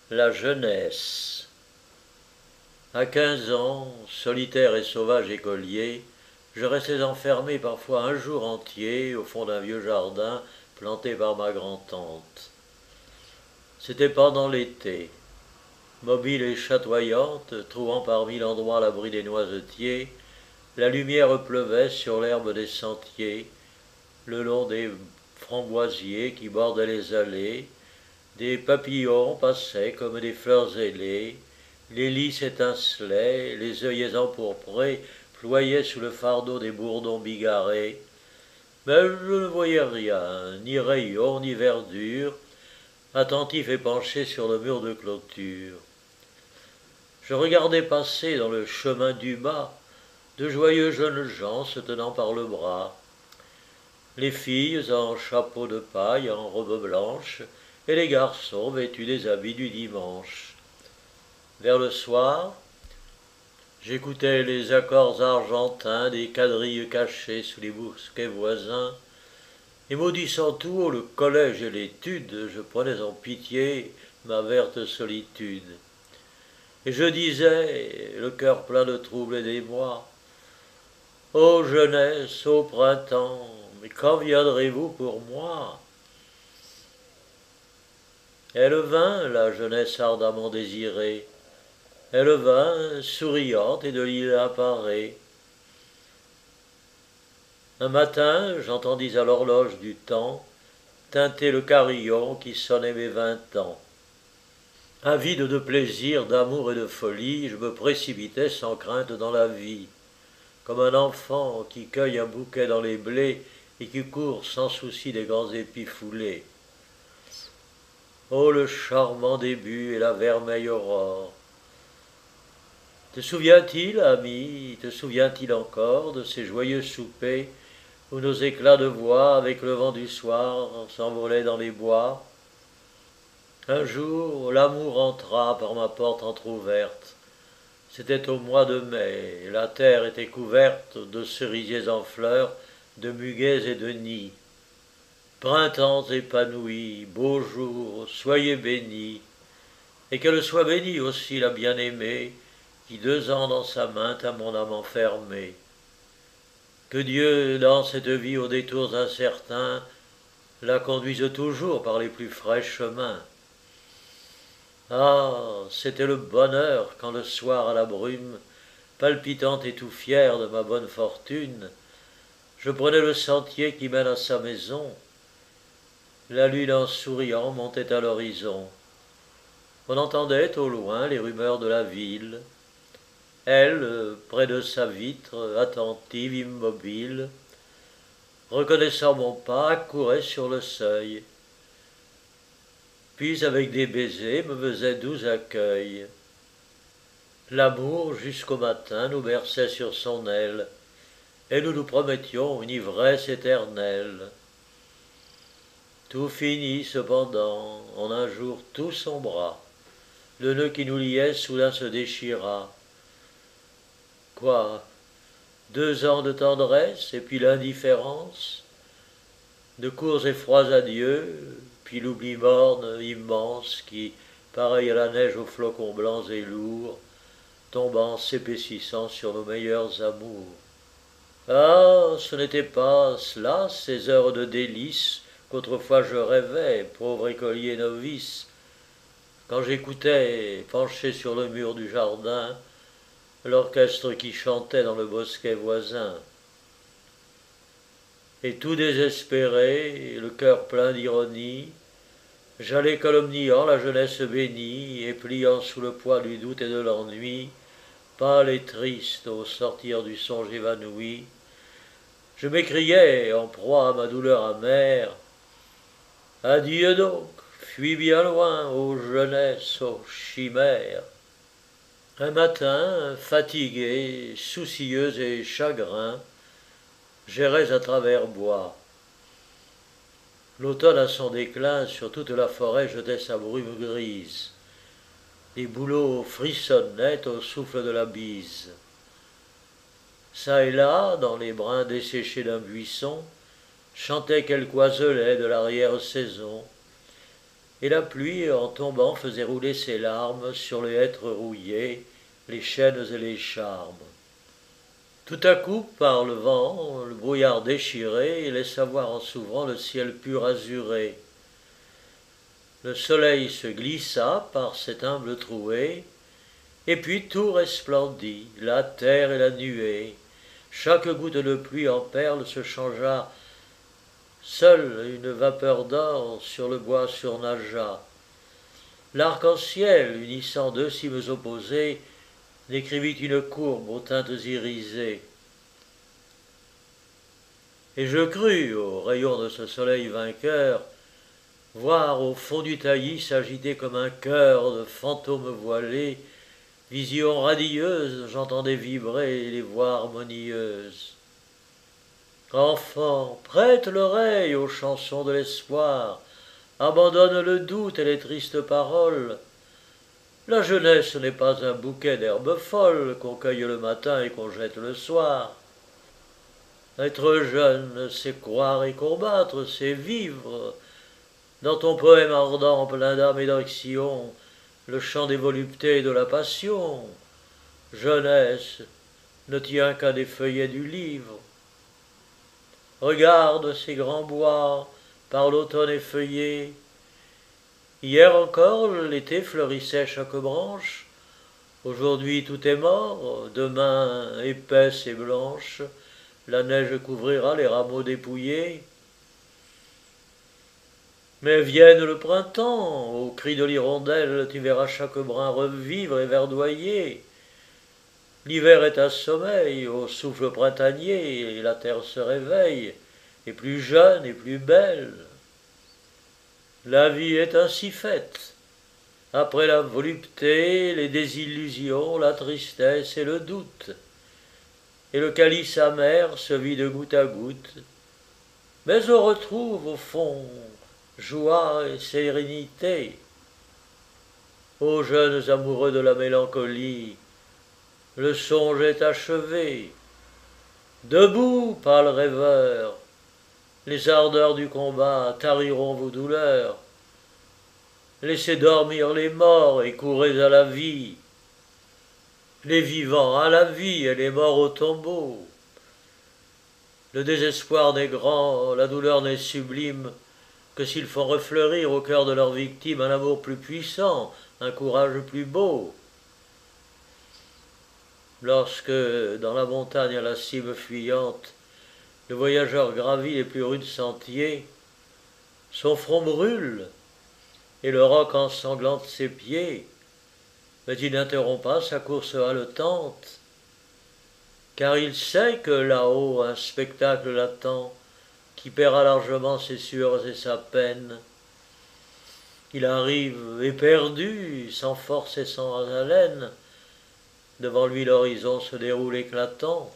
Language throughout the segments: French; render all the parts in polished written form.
La jeunesse. À 15 ans, solitaire et sauvage écolier, je restais enfermé parfois un jour entier au fond d'un vieux jardin planté par ma grand-tante. C'était pendant l'été. Mobile et chatoyante, trouvant par mille endroits l'abri des noisetiers, la lumière pleuvait sur l'herbe des sentiers, le long des framboisiers qui bordaient les allées, des papillons passaient comme des fleurs ailées, les lys étincelaient, les œillets empourprés ployaient sous le fardeau des bourdons bigarrés. Mais je ne voyais rien, ni rayons, ni verdure, attentif et penché sur le mur de clôture. Je regardais passer dans le chemin du bas de joyeux jeunes gens se tenant par le bras. Les filles en chapeau de paille, en robe blanche, et les garçons vêtus des habits du dimanche. Vers le soir, j'écoutais les accords argentins des quadrilles cachés sous les bosquets voisins, et maudissant tout haut le collège et l'étude, je prenais en pitié ma verte solitude. Et je disais, le cœur plein de troubles et d'émoi, ô jeunesse, ô printemps, mais quand viendrez-vous pour moi? Elle vint, la jeunesse ardemment désirée, elle vint, souriante et de lilas parée. Un matin, j'entendis à l'horloge du temps tinter le carillon qui sonnait mes 20 ans. Avide de plaisir, d'amour et de folie, je me précipitais sans crainte dans la vie, comme un enfant qui cueille un bouquet dans les blés et qui court sans souci des grands épis foulés. Oh, le charmant début et la vermeille aurore! Te souvient-il, ami, te souvient-il encore de ces joyeux soupers où nos éclats de voix, avec le vent du soir, s'envolaient dans les bois? Un jour, l'amour entra par ma porte entr'ouverte. C'était au mois de mai, et la terre était couverte de cerisiers en fleurs, de muguets et de nids. Printemps épanoui, beaux jours, soyez bénis, et qu'elle soit bénie aussi la bien-aimée, qui 2 ans dans sa main t'a mon âme enfermée. Que Dieu, dans cette vie aux détours incertains, la conduise toujours par les plus frais chemins. Ah, c'était le bonheur quand le soir à la brume, palpitante et tout fier de ma bonne fortune, je prenais le sentier qui mène à sa maison. La lune en souriant montait à l'horizon. On entendait au loin les rumeurs de la ville. Elle, près de sa vitre, attentive, immobile, reconnaissant mon pas, courait sur le seuil. Puis avec des baisers me faisait doux accueil. L'amour jusqu'au matin nous berçait sur son aile, et nous nous promettions une ivresse éternelle. Tout finit cependant, en un jour tout sombra, le nœud qui nous liait soudain se déchira. Quoi? 2 ans de tendresse, et puis l'indifférence, de courts et froids adieux, puis l'oubli morne, immense, qui, pareil à la neige aux flocons blancs et lourds, tombant, s'épaississant sur nos meilleurs amours. Ah, ce n'était pas cela, ces heures de délices, qu'autrefois je rêvais, pauvre écolier novice, quand j'écoutais, penché sur le mur du jardin, l'orchestre qui chantait dans le bosquet voisin. Et tout désespéré, le cœur plein d'ironie, j'allais calomniant la jeunesse bénie, et pliant sous le poids du doute et de l'ennui, pâle et triste au sortir du songe évanoui, je m'écriais, en proie à ma douleur amère, adieu donc, fuis bien loin, ô jeunesse, ô chimère. Un matin, fatigué, soucieux et chagrin, j'errais à travers bois. L'automne à son déclin sur toute la forêt jetait sa brume grise. Les bouleaux frissonnaient au souffle de la bise. Çà et là, dans les brins desséchés d'un buisson, chantait quelque oiselet de l'arrière-saison. et la pluie, en tombant, faisait rouler ses larmes sur les hêtres rouillés, les chênes et les charmes. Tout à coup, par le vent, le brouillard déchiré laissa voir en s'ouvrant le ciel pur azuré. Le soleil se glissa par cette humble trouée, et puis tout resplendit, la terre et la nuée. Chaque goutte de pluie en perles se changea, seule une vapeur d'or sur le bois surnagea. L'arc-en-ciel, unissant deux cimes opposées, décrivit une courbe aux teintes irisées. Et je crus, aux rayons de ce soleil vainqueur, voir au fond du taillis s'agiter comme un chœur de fantômes voilés, vision radieuse, j'entendais vibrer les voix harmonieuses. Enfant, prête l'oreille aux chansons de l'espoir, abandonne le doute et les tristes paroles. La jeunesse n'est pas un bouquet d'herbes folles qu'on cueille le matin et qu'on jette le soir. Être jeune, c'est croire et combattre, c'est vivre. Dans ton poème ardent, plein d'âme et d'action, le chant des voluptés et de la passion. Jeunesse, ne tient qu'à des feuillets du livre. Regarde ces grands bois, par l'automne effeuillé. Hier encore, l'été fleurissait chaque branche. Aujourd'hui, tout est mort, demain, épaisse et blanche, la neige couvrira les rameaux dépouillés. Mais vienne le printemps, au cri de l'hirondelle, tu verras chaque brin revivre et verdoyer. L'hiver est un sommeil, au souffle printanier, et la terre se réveille, et plus jeune et plus belle. La vie est ainsi faite. Après la volupté, les désillusions, la tristesse et le doute. Et le calice amer se vide goutte à goutte. Mais on retrouve au fond joie et sérénité. Ô jeunes amoureux de la mélancolie, le songe est achevé. Debout, pâles rêveurs, les ardeurs du combat tariront vos douleurs. Laissez dormir les morts et courez à la vie. Les vivants à la vie et les morts au tombeau. Le désespoir n'est grand, la douleur n'est sublime que s'ils font refleurir au cœur de leurs victimes un amour plus puissant, un courage plus beau. Lorsque, dans la montagne à la cime fuyante, le voyageur gravit les plus rudes sentiers, son front brûle, et le roc ensanglante ses pieds, mais il n'interrompt pas sa course haletante, car il sait que là-haut un spectacle l'attend, qui paiera largement ses sueurs et sa peine. Il arrive éperdu, sans force et sans haleine, devant lui l'horizon se déroule éclatant.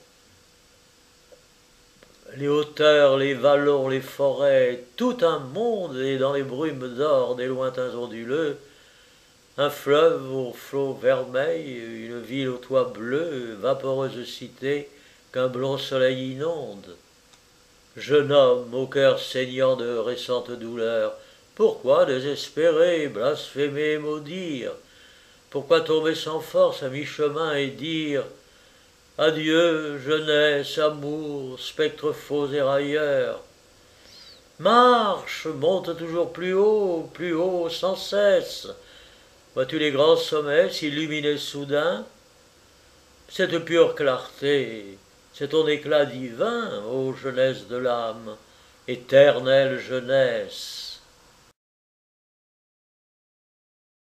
Les hauteurs, les vallons, les forêts, tout un monde est dans les brumes d'or des lointains onduleux, un fleuve aux flots vermeils, une ville aux toits bleus, vaporeuse cité qu'un blond soleil inonde. Jeune homme, au cœur saignant de récentes douleurs, pourquoi désespérer, blasphémer, maudire? Pourquoi tomber sans force à mi-chemin et dire « Adieu, jeunesse, amour, spectres faux et railleurs. Marche, monte toujours plus haut, sans cesse. Vois-tu les grands sommets s'illuminer soudain? Cette pure clarté, c'est ton éclat divin, ô jeunesse de l'âme, éternelle jeunesse. »